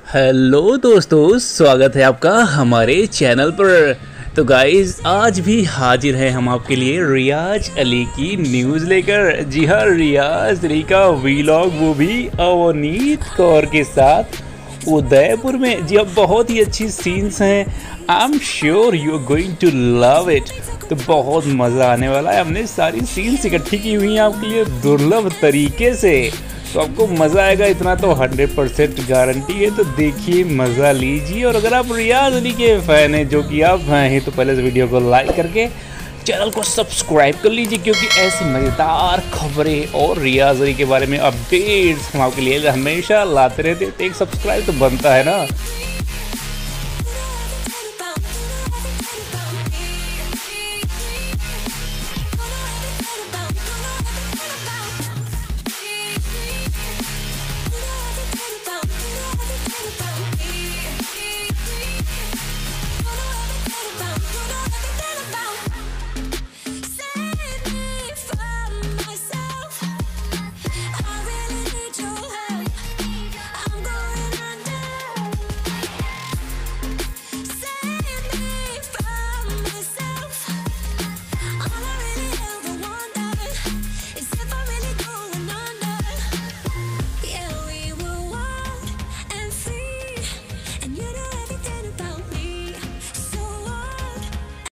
Hello दोस्तों, स्वागत है आपका हमारे चैनल पर। तो गाइस, आज भी हाजिर है हम आपके लिए रियाज अली की न्यूज़ लेकर। जी हाँ, रियाज अली का वीलॉग, वो भी अवनीत कौर के साथ उदयपुर में। जी अब बहुत ही अच्छी सीन्स हैं। I am sure you are going to love it. तो बहुत मज़ा आने वाला है। हमने सारी सीन्स इकट्ठी की हुई हैं आपके लिए दुर्लभ तरीके से, तो आपको मज़ा आएगा, इतना तो 100% गारंटी है। तो देखिए, मज़ा लीजिए। और अगर आप रियाज अली के फ़ैन हैं, जो कि आप हैं, तो पहले इस वीडियो को लाइक करके चैनल को सब्सक्राइब कर लीजिए, क्योंकि ऐसी मज़ेदार खबरें और रियाज अली के बारे में अपडेट्स हम आपके लिए हमेशा लाते रहते हैं। तो एक सब्सक्राइब तो बनता है ना।